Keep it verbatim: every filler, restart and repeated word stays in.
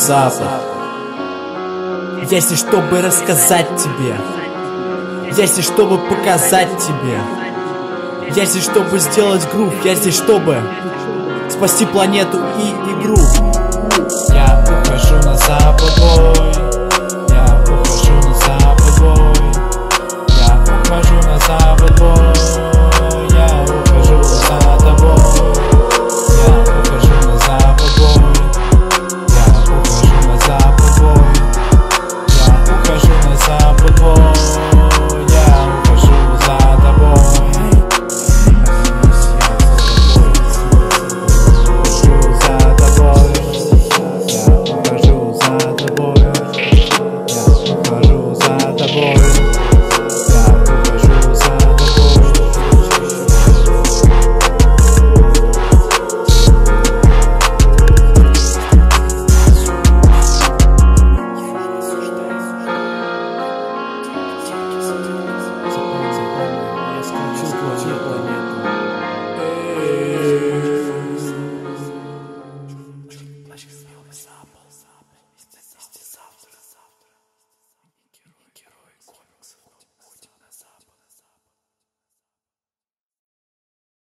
Запад. Я здесь, чтобы рассказать тебе. Я здесь, чтобы показать тебе. Я здесь, чтобы сделать грув. Я здесь, чтобы спасти планету и игру. Я ухожу на